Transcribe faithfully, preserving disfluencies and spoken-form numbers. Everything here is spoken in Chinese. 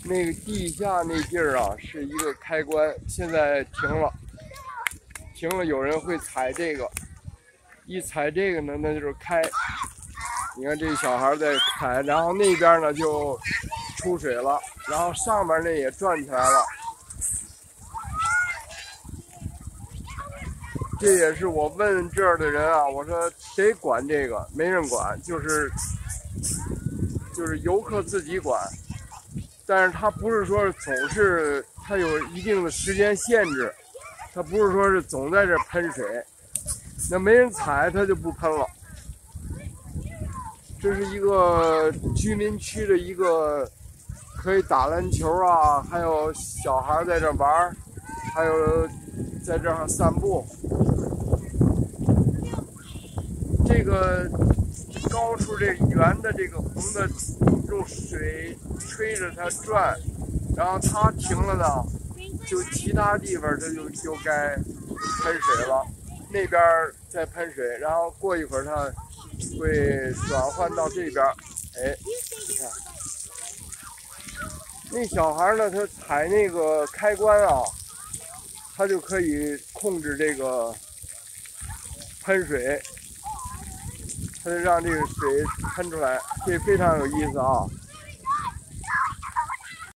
那个地下那地儿啊，是一个开关，现在停了，停了，有人会踩这个，一踩这个呢，那就是开。你看这小孩在踩，然后那边呢就出水了，然后上面那也转起来了。这也是我问这儿的人啊，我说谁管这个？没人管，就是就是游客自己管。但是他不是说总是，他有一定的时间限制，他不是说是总在这喷水，那没人踩他就不喷了。这是一个居民区的一个可以打篮球啊，还有小孩在这玩，还有在这儿散步。这个高处这圆的这个红的，用水吹着它转，然后它停了呢，就其他地方它就就该喷水了，那边在喷水，然后过一会儿它会转换到这边。哎，你看，那小孩呢，他踩那个开关啊，他就可以控制这个喷水。它就让这个水喷出来，这非常有意思啊！